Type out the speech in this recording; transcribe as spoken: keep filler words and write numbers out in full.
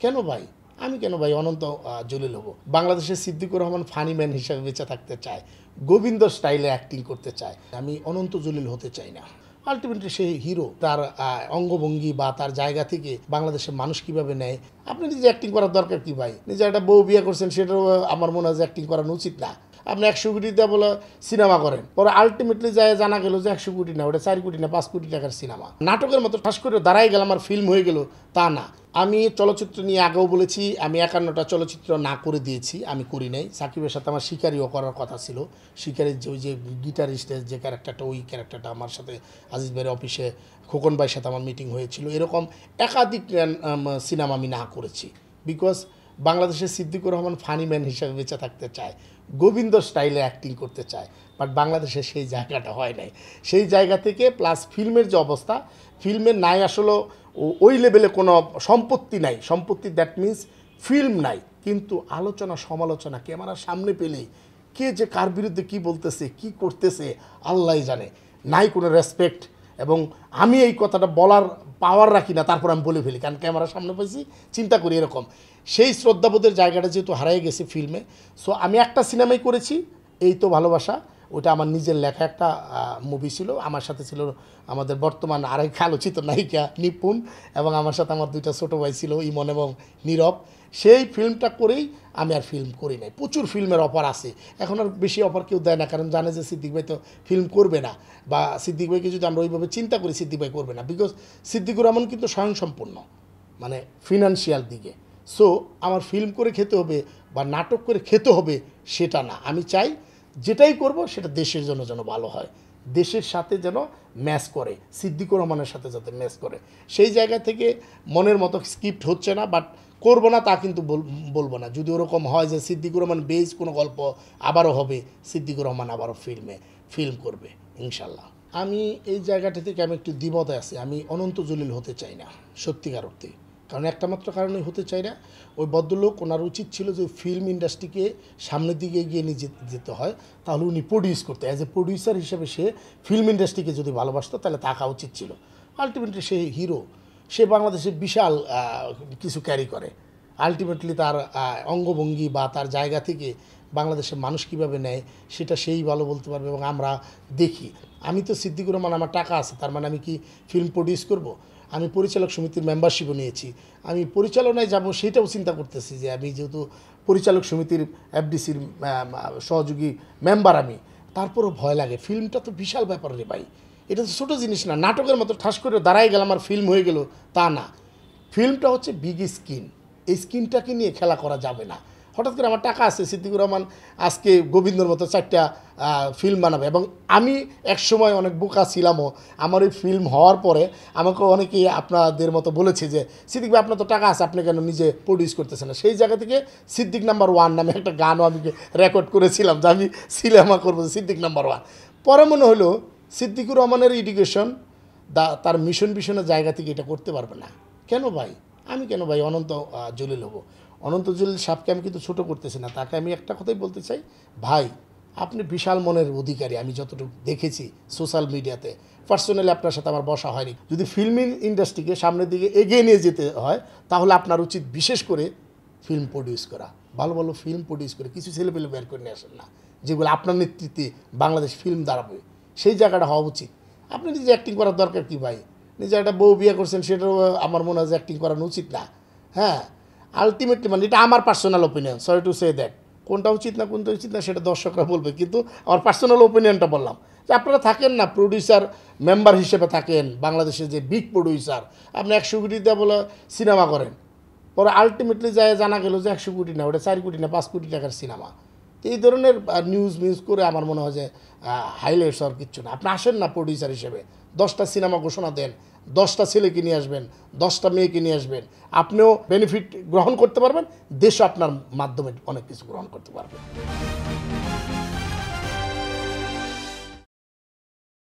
কেন ভাই? আমি কেন ভাই অনন্ত জলিল হব? বাংলাদেশের সিদ্দিকুর রহমান ফানি ম্যান হিসেবে বেঁচে থাকতে চায়, গোবিন্দ স্টাইলে অ্যাক্টিং করতে চায়। আমি অনন্ত জলিল হতে চাই না। আলটিমেটলি সেই হিরো, তার অঙ্গভঙ্গি বা তার জায়গা থেকে বাংলাদেশের মানুষ কিভাবে নেয়। আপনি নিজে অ্যাক্টিং করার দরকার কি ভাই? নিজে একটা বউ বিয়ে করছেন, সেটাও আমার মনে হয় যে অ্যাক্টিং করানো উচিত না। আপনি একশো কোটি দিয়ে বলে সিনেমা করেন, পরে আলটিমেটলি যায় জানা গেল যে একশো কোটি না, ওটা চার কোটি না পাঁচ কোটি টাকার সিনেমা। নাটকের মতো ঠাস করে দাঁড়াই গেল, আমার ফিল্ম হয়ে গেল, তা না। আমি চলচ্চিত্র নিয়ে আগেও বলেছি, আমি একান্নটা চলচ্চিত্র না করে দিয়েছি, আমি করি নাই। সাকিবের সাথে আমার শিকারিও করার কথা ছিল। শিকারির যে ওই যে গিটারিস্টের যে ক্যারেক্টারটা, ওই ক্যারেক্টারটা আমার সাথে আজিজ ভাইয়ের অফিসে খোকন ভাইয়ের সাথে আমার মিটিং হয়েছিল। এরকম একাধিক সিনেমা আমি না করেছি, বিকজ বাংলাদেশের সিদ্দিকুর রহমান ফানি ম্যান হিসেবে বেঁচে থাকতে চায়, গোবিন্দ স্টাইলে অ্যাক্টিং করতে চায়। বাট বাংলাদেশে সেই জায়গাটা হয় নাই। সেই জায়গা থেকে প্লাস ফিল্মের যে অবস্থা, ফিল্মের নাই আসলে ওই লেভেলে কোনো সম্পত্তি নাই। সম্পত্তি দ্যাট মিন্স ফিল্ম নাই, কিন্তু আলোচনা সমালোচনা ক্যামেরার সামনে পেলেই কে যে কার বিরুদ্ধে কী বলতেছে, কি করতেছে আল্লাহ জানে। নাই কোনো রেসপেক্ট, এবং আমি এই কথাটা বলার পাওয়ার রাখি না, তারপর আমি বলে ফেলি, কারণ ক্যামেরার সামনে পেয়েছি, চিন্তা করি এরকম। সেই শ্রদ্ধাবোধের জায়গাটা যেহেতু হারিয়ে গেছে ফিল্মে, সো আমি একটা সিনেমাই করেছি, এই তো ভালোবাসা। ওটা আমার নিজের লেখা একটা মুভি ছিল। আমার সাথে ছিল আমাদের বর্তমান আরেক আলোচিত নায়িকা নিপুণ, এবং আমার সাথে আমার দুইটা ছোটো ভাই ছিল, ইমন এবং নীরব। সেই ফিল্মটা করেই আমি আর ফিল্ম করি নাই। প্রচুর ফিল্মের অফার আছে, এখন আর বেশি অফার কেউ দেয় না, কারণ জানে যে সিদ্দিক ভাই তো ফিল্ম করবে না, বা সিদ্দিক ভাইকে যদি আমরা ওইভাবে চিন্তা করি সিদ্দিক ভাই করবে না, বিকজ সিদ্দিকুর রহমান কিন্তু স্বয়ংসম্পূর্ণ, মানে ফিনান্সিয়াল দিকে। সো আমার ফিল্ম করে খেতে হবে বা নাটক করে খেতে হবে সেটা না। আমি চাই যেটাই করব সেটা দেশের জন্য যেন ভালো হয়, দেশের সাথে যেন ম্যাচ করে, সিদ্দিকুর রহমানের সাথে যাতে ম্যাচ করে। সেই জায়গা থেকে মনের মতো স্ক্রিপ্ট হচ্ছে না, বাট করবো না তা কিন্তু বলবো না। যদি ওরকম হয় যে সিদ্দিকুর রহমান বেজ কোনো গল্প আবারও হবে, সিদ্দিকুর রহমান আবারও ফিল্মে ফিল্ম করবে ইনশাল্লাহ। আমি এই জায়গাটা থেকে আমি একটু দ্বিমতে আছি। আমি অনন্ত জলিল হতে চাই না সত্যিকার অর্থে, কারণ একটা মাত্র কারণে হতে চাই না। ওই ভদ্রলোক, ওনার উচিত ছিল যে ফিল্ম ইন্ডাস্ট্রিকে সামনের দিকে এগিয়ে নিয়ে যেতে হয়, তাহলে উনি প্রডিউস করতে, অ্যাজ এ প্রডিউসার হিসেবে সে ফিল্ম ইন্ডাস্ট্রিকে যদি ভালোবাসতো তাহলে থাকা উচিত ছিল। আলটিমেটলি সে হিরো, সে বাংলাদেশে বিশাল কিছু ক্যারি করে। আলটিমেটলি তার অঙ্গভঙ্গি বা তার জায়গা থেকে বাংলাদেশের মানুষ কীভাবে নেয় সেটা সেই ভালো বলতে পারবে, এবং আমরা দেখি। আমি তো সিদ্দিকুর রহমান, আমার টাকা আছে, তার মানে আমি কি ফিল্ম প্রডিউস করব? আমি পরিচালক সমিতির মেম্বারশিপও নিয়েছি, আমি পরিচালনায় যাব সেটাও চিন্তা করতেছি, যে আমি যেহেতু পরিচালক সমিতির এফডিসির সহযোগী মেম্বার আমি, তারপরও ভয় লাগে। ফিল্মটা তো বিশাল ব্যাপার রে ভাই, এটা তো ছোটো জিনিস না। নাটকের মতো ঠাস করে দাঁড়াই গেল, আমার ফিল্ম হয়ে গেল, তা না। ফিল্মটা হচ্ছে বিগ স্ক্রিন, এই স্ক্রিনটাকে নিয়ে খেলা করা যাবে না। হঠাৎ করে আমার টাকা আছে, সিদ্দিকুর রহমান আজকে গোবিন্দর মতো চারটা ফিল্ম বানাবে, এবং আমি একসময় অনেক বোকা ছিলামও। আমার ওই ফিল্ম হওয়ার পরে আমাকে অনেকেই আপনাদের মতো বলেছে যে সিদ্দিক ভাই আপনার তো টাকা আছে, আপনি কেন নিজে প্রডিউস করতেছেন না? সেই জায়গা থেকে সিদ্দিক নাম্বার ওয়ান নামে একটা গানও আমি রেকর্ড করেছিলাম, যে আমি সিনেমা করবো সিদ্দিক নাম্বার ওয়ান। পরে মনে হলো সিদ্দিকুর রহমানের এডুকেশন, তার মিশন ভিশনের জায়গা থেকে এটা করতে পারবে না। কেন ভাই? আমি কেন ভাই অনন্ত জলিল হব? অনন্ত জলিল সাহেবকে আমি কিন্তু ছোটো করতেছি না, তাকে আমি একটা কথাই বলতে চাই, ভাই আপনি বিশাল মনের অধিকারী। আমি যতটুকু দেখেছি সোশ্যাল মিডিয়াতে, পার্সোনালি আপনার সাথে আমার বসা হয়নি। যদি ফিল্ম ইন্ডাস্ট্রিকে সামনের দিকে এগিয়ে নিয়ে যেতে হয়, তাহলে আপনার উচিত বিশেষ করে ফিল্ম প্রডিউস করা, ভালো ভালো ফিল্ম প্রডিউস করে কিছু ছেলেপেলে বের করে নিয়ে আসেন না, যেগুলো আপনার নেতৃত্বে বাংলাদেশ ফিল্ম দাঁড়াবে, সেই জায়গাটা হওয়া উচিত। আপনি নিজে অ্যাক্টিং করার দরকার কি ভাই? নিজে একটা বউ বিয়ে করছেন, সেটাও আমার মনে হয় যে অ্যাক্টিং করানো উচিত না। হ্যাঁ, আলটিমেটলি মানে এটা আমার personal opinion, sorry to say that. কোনটা উচিত না কোনটা উচিত না সেটা দর্শকরা বলবে, কিন্তু আমার পার্সোনাল ওপিনিয়নটা বললাম। যে আপনারা থাকেন না প্রডিউসার মেম্বার হিসেবে থাকেন, বাংলাদেশের যে বিগ প্রডিউসার, আপনি একশো কোটি দিয়ে বলে সিনেমা করেন, পরে আলটিমেটলি যায় জানা গেল যে একশো কোটি না, ওটা চার কোটি না পাঁচ কোটি টাকার সিনেমা। তো এই ধরনের নিউজ মিউজ করে আমার মনে হয় যে হাইলাইটস আর কিচ্ছু না। আপনি আসেন না প্রডিউসার হিসেবে, দশটা সিনেমা ঘোষণা দেন, দশটা ছেলেকে নিয়ে আসবেন, দশটা মেয়েকে নিয়ে আসবেন, আপনিও বেনিফিট গ্রহণ করতে পারবেন, দেশও আপনার মাধ্যমে অনেক কিছু গ্রহণ করতে পারবেন।